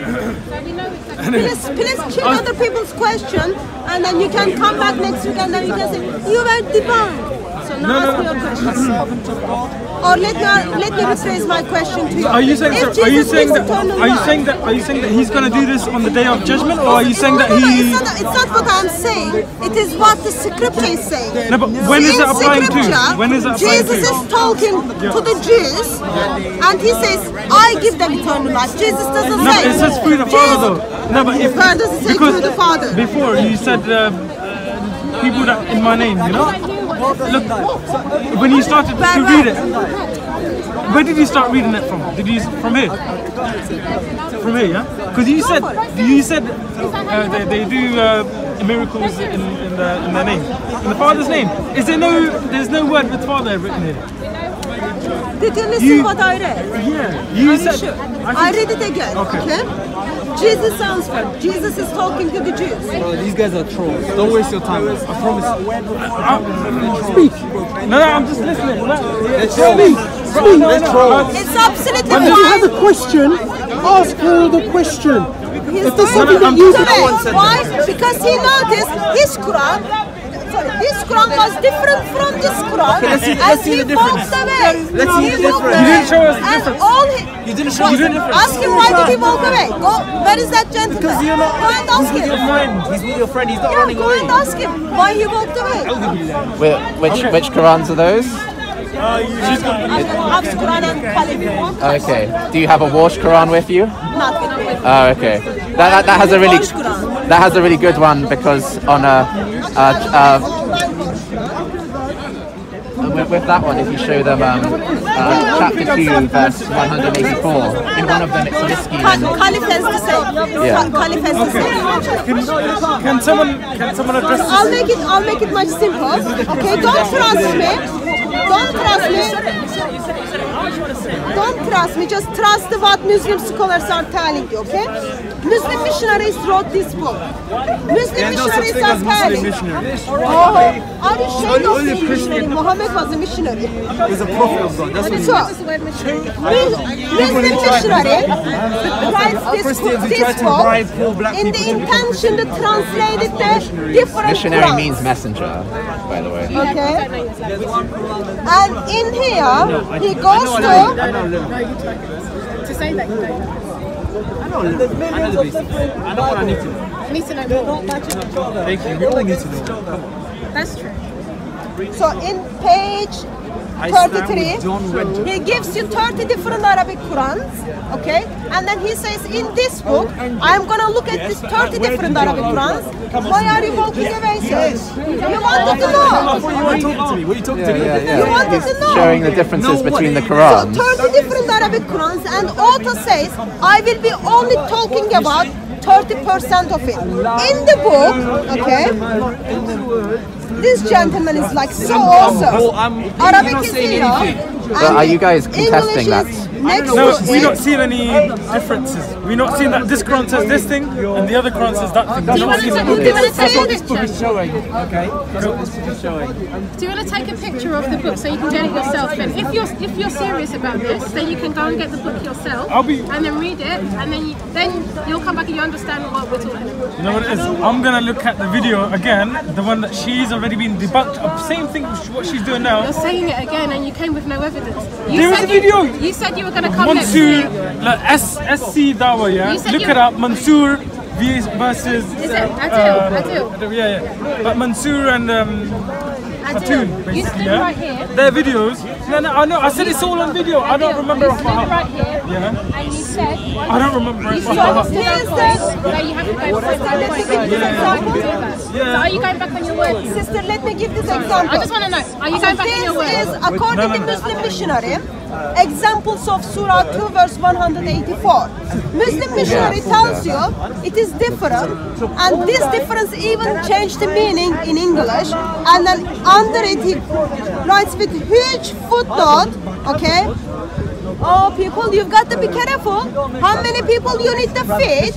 Please, please check other people's question, and then you can come back next week, and then you can say you were divine. So now No, no, ask me your question. Or let me let me rephrase my question to you. Are you saying? If Sir, are you Jesus saying gives that? eternal Are you life- saying that? Are you saying that he's going to do this on the day of judgment, or are you saying that no, no, he? it's not, it's not what I'm saying. It is what the scripture is saying. No, but when is In it applying to? scripture, When is it applying Jesus to? is talking to the Jews, and he says, "I give them eternal life." Jesus doesn't No, say. but it says through the Father though. No, but if Where does it say because through the Father? before you said uh, people that in my name, you know. Look, when you started to read it, where did you start reading it from? Did you from here? From here, yeah. Because you said you said uh, they, they do uh, miracles in, in, the, in their name, in the Father's name. Is there no? There's no word with Father written here. Did you listen You- what I read? Yeah. You Are you said. sure? I I think- read it again. Okay. Okay. Jesus answered. Jesus is talking to the Jews. Oh, these guys are trolls. Don't waste your time. I promise. Speak. No, no, I'm just listening. No, They're Speak. trolls. Speak. They're trolls. It's absolutely If you have fine. a question, ask her the question. He's If there's going something that you correct. Why? Because he noticed his Quran. Sorry, this Quran was different from this Quran, let's see- and let's see he the walked difference. away. Let's see He the walked difference. away. You didn't show us the And difference. all he, You didn't show us the difference. Ask him why did he walk away. Go. Where is that gentleman? Because you're not. Go and ask He's with your him. friend. He's with your friend. He's not Yeah, running go away. and ask him why he walked away. Whi- Which which Qurans are those? I've got Hafs Quran and Khalid. Okay. Do you have a Warsh Quran with you? Not with me. Oh, okay. That, that, that has a really Warsh Quran. that has a really good one because on a, a, a with, with that one, if you show them um, uh, chapter two, verse one hundred eighty-four, in one of them it's risky. Ka- And, Khalif has the same. Yeah. Ka- Khalif has the same. Can, can someone can someone address this? I'll make it. I'll make it much simple. Okay, don't trust me. Don't trust me. Don't trust me. Just trust what Muslim scholars are telling you. Okay? Muslim missionaries wrote this book. Muslim There's no such missionaries thing are as Muslim telling. missionaries. Oh, are you sure Only- of only being Christian- missionary? Muhammad was a missionary. He's a prophet of God. That's what he So, is. Muslim missionary writes this, Christians who this try to book bribe poor black in the people to become intention to translate it to different missionary Qurans. means messenger, by the way. Okay. And in here, he goes to. To say that you don't know. I know a little. I know the basics. I know what I need to know. I need to know more. Thank you. We all need to know. That's true. So in page I stand thirty-three, with John Winter. he gives you thirty different Arabic Qurans, okay? And then he says, in this book, I'm gonna look at these thirty different Arabic Qurans. Why are you walking away, sir? You wanted to I know. thought you were talking to me. What are you talking to me? Yeah, You yeah. wanted to know. Showing the differences No, what? between the So Qurans. thirty different Arabic Qurans, and author says, I will be only talking about thirty percent of it. In the book, okay, this gentleman is like so awesome. Oh, I'm- you're Arabic not is saying here. anything. But are you guys contesting English that? is next No, to we it. not seen any differences. We not seen that this Quran says this thing and the other Quran says that thing. Do you want to take, do you want to take a picture? Showing. Okay. That's what this book is showing. Do you want to take a picture of the book so you can get it yourself? And if you're if you're serious about this, then you can go and get the book yourself I'll be- and then read it, and then you, then you'll come back and you understand what we're talking about. You know what it is? I'm gonna look at the video again, the one that she's already been debunked. Uh, Same thing, what she's doing now. You're saying it again, and you came with no evidence. You There was said a video. You, you said you were going to come next Mansoor, week. like S SC Dawa, yeah. You said Look you- it up, Mansoor v- versus. Is it? Adil, Adil. Adil, yeah, yeah. But Mansoor and um, Khatun, Adil, you basically, stood yeah. right here. Their videos. No, no, I know. I said it's all on video. I don't Adil, remember You off my stood heart. right here, Yeah. and you said. I don't remember You it stood off my stood heart. up point that you have to go point by point. Can you example to that? So are you going back on your word? Sister, let me give this example. I just want to know. Are you going back on your This is, word? according to Muslim missionary, examples of Surah two verse one hundred eighty-four. Muslim missionary tells you it is different, and this difference even changed the meaning in English, and then under it he writes with huge footnote, okay? Oh, people, you've got to be careful. How many people you need to feed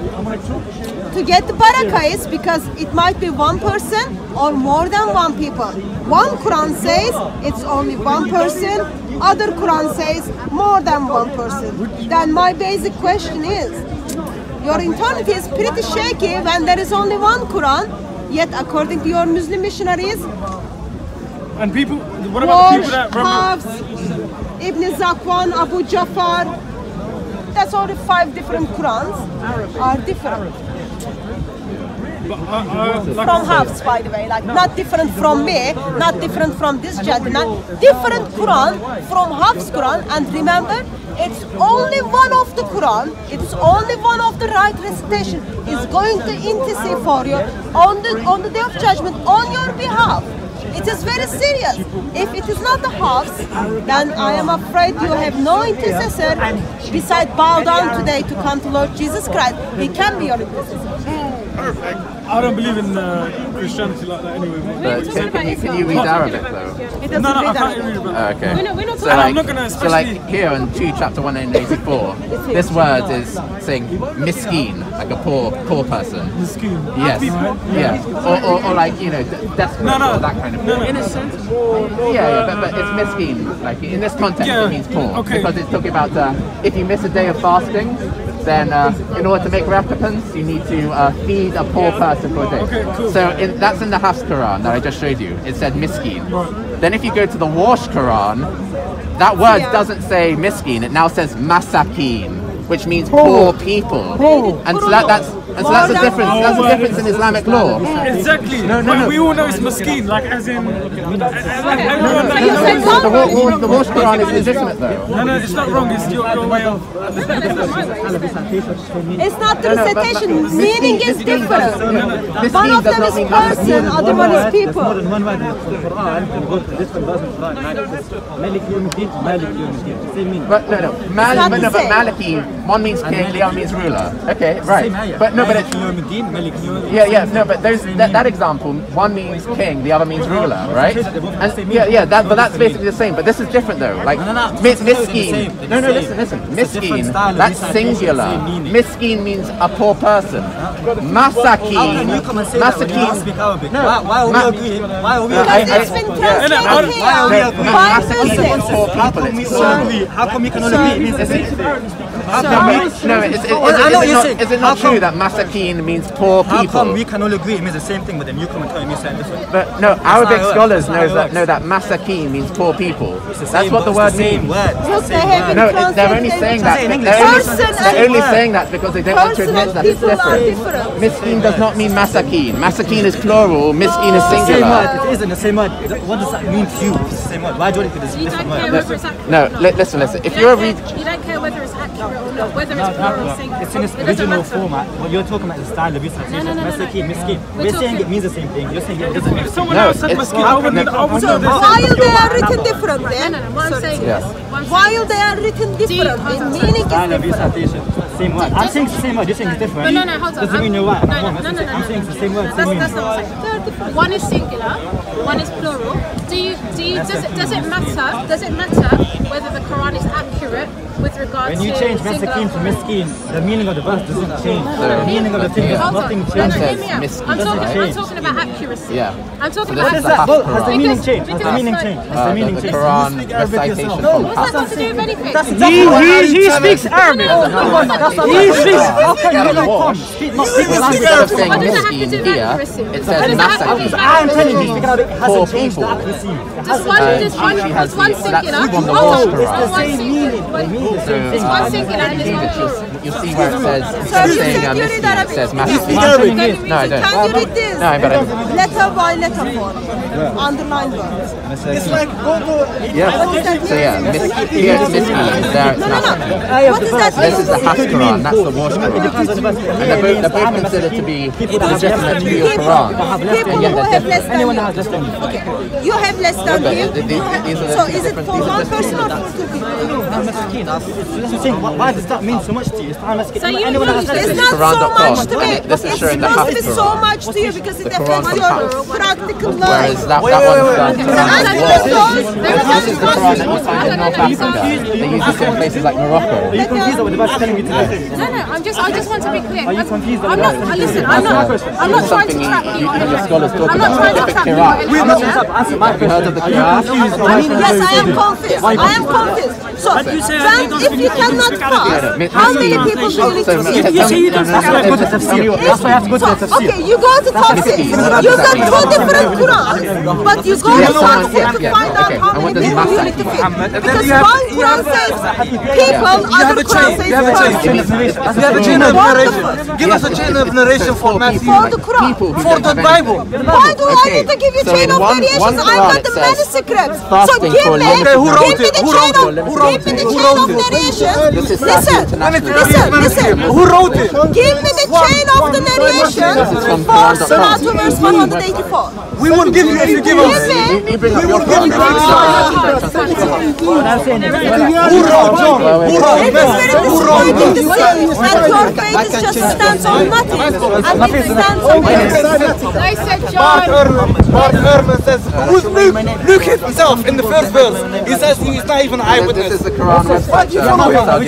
to get the barakahs, because it might be one person or more than one people. One Quran says it's only one person, other Quran says more than one person. Then my basic question is, your eternity is pretty shaky when there is only one Quran, yet according to your Muslim missionaries, And people, what about the people Warsh, that remember? Hafs, Ibn Zakwan, Abu Jafar, that's only five different Qurans are different. Uh, uh, like From I said, Hafs, by the way, like not different from me, not different from this gentleman, different Quran from Hafs Quran. And remember, it's only one of the Quran, it's only one of the right recitation is going to intercede for you on the on the day of judgment on your behalf. It is very serious. If it is not the Hafs, then I am afraid you have no intercessor besides bow down today to come to Lord Jesus Christ. He can be your intercessor. I don't believe in uh, Christianity like that anyway. But can, can, you, can you read Arabic though? He No, doesn't no, I read can't Arabic. read about Oh, that. okay. We're not- we're not so, talking- like, I'm not gonna so like especially- here in two chapter one eighty-four, this word is saying miskin, like a poor poor person. Miskin. Yes. People. Yeah. Or, or, or like, you know, d- desperate No, no. or that kind of No, thing. no. Innocent or Yeah, yeah, but, but it's miskin. Like in this context, Yeah, it means poor okay. because it's talking about uh, if you miss a day of fasting, then uh, in order to make recompense, you need to uh, feed a poor person for a day. Okay, cool. So in, that's in the Hafs Quran that I just showed you. It said miskin. Then if you go to the Warsh Quran, that word Yeah. doesn't say miskin. It now says masakin, which means poor people. And so that, that's and so that's a difference. That's a difference in Islamic law. Exactly. No, no, But no. we all know it's miskin, like as in. Everyone So you knows. said The, wrong. Wa- Wa- the Warsh Quran is legitimate though. No, no, it's not wrong. It's your, your way of. It's not the No, no, but- recitation. but- Meaning is different. This One means of does them not is mean person, masakin. other one is people. More than one word in the Quran. When you go to a different verse of the Quran, like it says, Malik Yawmiddin, Malik Yawmiddin. Same meaning. But no, no, Mal, not but, the no, but same. Maliki, one means king, the other means ruler. Okay, right. Same ayah. But no, but Malik it's, Yawmiddin, Malik Yawmiddin. yeah, yeah, no, but those that, that example, one means king, the other means ruler, right? And yeah, yeah, that, but that's basically the same. But this is different though. Like No, no, no, mis- it's not the miskin. same, it's No, no, the listen, same. listen. It's a different Miskin. style of That's recitation, singular. same meaning. Miskin means a poor person. How Masakin. can you come and say that when you don't speak Masakin. Arabic? No, Why, why are we ma- agreeing? Why are we No, I- agreeing? Because it's been translated Why are we here agreeing? by Masakin means Muslims. poor How people. come we It's can plural. agree? How come we can only agree? It means the same thing. How No, come we- but- no, is, is, is, I know is, what it you're not, saying. is it How not true come- that masakin means poor How come we people? can all agree it means the same thing, but then you come and tell me something different? But no, Arabic how it scholars works. That's not knows how it that works. know that masakin means poor people. It's the That's same what the word, word it's the same means. word. It's Look, the they same have word. No, it, they're only saying that. Say in English. They're only, Person they're and only word. saying that because they don't want to Person admit and that it's people are different. different. Miskin does not mean masakin. Masakin is plural. Miskin is It's the same singular. word. It isn't the same word. What does that mean to you? It's the same word. Why do you want it to be You the don't different care word? whether it's accurate No, or not. li- listen, listen. If You you're a don't read, care- You don't care whether it's accurate or not, whether it's No, plural no, or no. singular. It's in its It doesn't original matter. format. What you're talking about is the style of recitation. No, no, no, no, Masakin, no. miskin. We're We're saying talking- it means the same thing. You're saying it doesn't mean the same Someone No, else said it's- miskin. I would no, I would So know this. while they are written different, No, then, no, no. What I'm sorry. saying Yes. is, what I'm saying while is- they are written Do you- different, hold the on, meaning is style of different. recitation. Same word. I'm saying it's the same word. You're saying it's different. But no, no, hold on. Doesn't I'm- mean you're right. No, I'm no, wrong. no, no, no, I'm no. saying it's the same word. That's, Same meaning. that's not what I'm saying. One is singular, one is plural. Do you, do you, does it, does it matter, does it matter whether the Quran is accurate with regard When to you change singular masakin to or plural? miskin, the meaning of the verse doesn't change. No. The meaning of the thing is Yeah. Hold on. nothing No, no, changes. hear me out. miskin, I'm talking, right? I'm talking about accuracy. Yeah. I'm talking So about this is What is that? the Well, Hafs has the Quran. meaning Because- changed? Has the because meaning like- changed? Has Uh, the the, meaning the changed? Quran Speak Arabic recitation yourself. form. What's that got to do with anything? That's He, exactly what he, I'm he telling speaks you. Arabic. That's what He I'm speaks. How can you not come? Speak not speak the language Instead of of the saying What does it have to miskin do with here, accuracy? it What says does it have to do masakin. with I'm telling you, accuracy? speaking Arabic Poor hasn't changed the people. accuracy. It Does hasn't one, Uh, does one, she has does one the- singular? that's from the Hold Warsh on, Quran. does one same singular? meaning. They mean the So, same thing. uh, one singular and in it's one English, plural. you'll, you'll see where it says, So instead of you saying said uh, you read miskin, it Arabic. says Can masakin. speak Arabic? you read No, I it? don't. Can you read this? No, I don't. Letter by letter form. Underline words. It's like go to Yeah. So yeah, mis- here it's miskin, there it's No, no, masakin. no. What does that This is the mean? Hafs Quran, that's the Warsh Quran. And they're both, they're both considered to be legitimate to your Quran. People And yet who they're have less different. than anyone that you. has less than you. Okay. You have less than but you. the- the- You have- these are the So two is it different- for these are one the person or different for two people? I'm Masakin. That's the thing. Why does that mean so much to you? It's fine, So you- anyone that has less It's than This you. is not so Quran dot com, much to me. and this is It's showing the supposed to be Hafs so Quran. much to you because it The affects Quran your from practical Whereas life. that, that Wait, wait, one's wait, done wait. to As the you Warsh. know, This is the Quran that you find in North Africa. They use this in places like Morocco. Are you confused with the verse telling me today? No, no, I'm just, I just want to be clear. Are you confused I'm about not, that? listen, I'm not, I'm not trying to Something trap you- you. you- your scholars talk I'm not about. trying to Look at trap you. Qira'ah. or We're not anything. answer my Have you heard of the question. Are you confused? Qira'ah? I mean, Yes, I am confused. I am confused. So, then if you cannot fast, how many people do you need So, to tell see? me- you say you don't- no, no, that's why I go to tell me tafsir. what- That's why I have to go to the So, tafsir. okay, you go to tafsir. miskin. You got two different Qurans, but you go Yeah, to someone- tafsir to yeah, find out okay. how And what many does people you need to masakin feed. mean? Because one Quran says people, other Quran says You have a chain. person. You have a chain of What the narration. fuck? Give us a chain of narration for Matthew. For the Quran. People who For don't the have Bible. anything. Why do I Okay, need to give you so chain in of one- variations? one I'm Quran, got it the says manuscripts. So fasting give for me, limited give number. me the chain of, give me the chain of narration. This is Listen, Sahih listen, listen. Who wrote it? Give me the chain of the narration from for Quran dot com. Surah to verse one hundred eighty-four. We will give you if you give us. Give me. You bring up your give you What I'm saying is, Who wrote John? Who wrote It is very Who wrote disappointing to see that your faith is just stands on nothing, and it stands on nothing. I said Mark John. Ehrman, Mark Ehrman says, who's Luke? Luke himself in the first verse. He says he's not even an This eyewitness. is the Quran website. you follow him? Saudi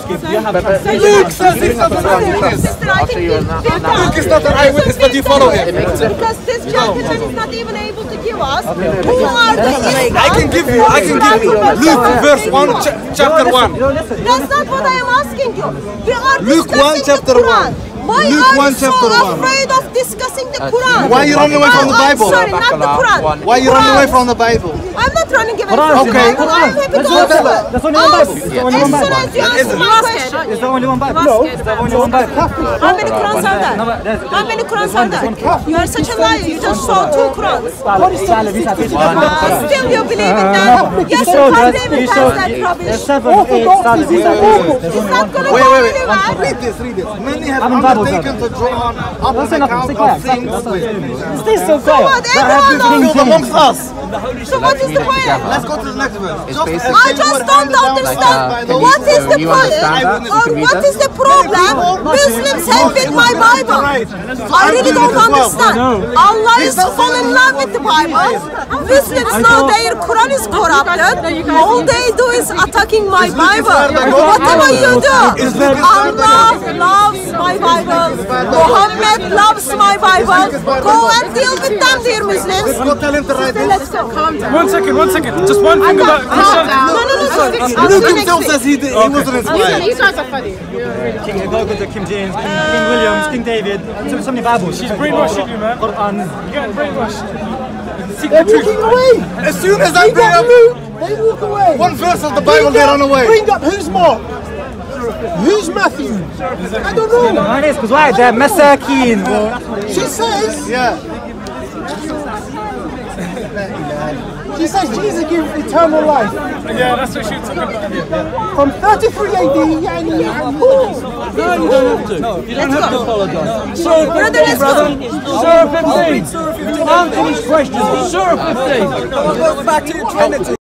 Arabia. Luke says he's not an eyewitness. Sister, I think this- Luke is not an eyewitness, but you follow him. Because this gentleman is not even able to give us who are the Islam. I can give you, I can give you Luke verse one, ch- chapter one. That's not what I am asking you. We are Luke one, discussing chapter the Quran. one. Why Luke are one, you so chapter one. afraid of discussing the Quran? Why are you running away from the I'm- I'm Bible? sorry, not the Quran. Why are you running away from the Bible? I'm not running away Quran, from the okay. Bible. I'm happy to That's answer. only- that's only one Bible. Ask. It's the only one As soon Bible. as you answer my question. It's the only one Bible. No. It's the only one Bible. How many Qurans are there? No, but there's- How many Qurans there's one- are there? there's one. You are such a liar. You just saw two Qurans. Salih, these are fifty. Uh, still you believe in that? Yes, You showed you us, can't you even showed pass that rubbish. There's seven, eight, Salih, these are fifty. There's It's only not one. going to Wait, go wait, wait. anywhere. Read this, read this. Many have I'm in Bible, undertaken to draw on up Don't say an nothing. account Stay quiet. of things That's what I'm which saying. Stay so What? quiet. have Everyone been knows. fulfilled amongst us. So what is the point? Let's go to the next verse. It's Just as basically- I they just were don't handed down understand by those what is the you point understand that? You or can read what that? is the problem Muslims have with my Bible. I really don't understand. Allah is fall in love with the Bible. Muslims know their Quran is corrupted. All they do is attacking my Bible. Whatever you do, Allah loves my Bible. Muhammad loves my Bible. Go and deal with them, dear Muslims. Go tell him to write this. Let's go. Calm down. One second, one second. Just one thing about Calm Christian. down. No, no, no, sorry. I'll Luke see you next himself week. says he, did, he wasn't inspired. These guys are funny. King, go to King James, King, King Williams, King David. So, so many Bibles. She's brainwashing you, man. Quran. You're getting brainwashed. Seek They're the truth. walking away. As soon as I They bring got up Luke. They walk away. one verse of the Bible, they run away. Bring up who's Mark? Who's Matthew? I don't know. Mine is because why? They're Masakin. She says, Yeah. she says Jesus gives eternal life. Yeah, that's what she was talking about. Yeah. From thirty-three A D, yani, You don't have to apologize. Brother, let's go. Surah fifteen. Answer these questions. Surah fifteen. Go back to your Trinity.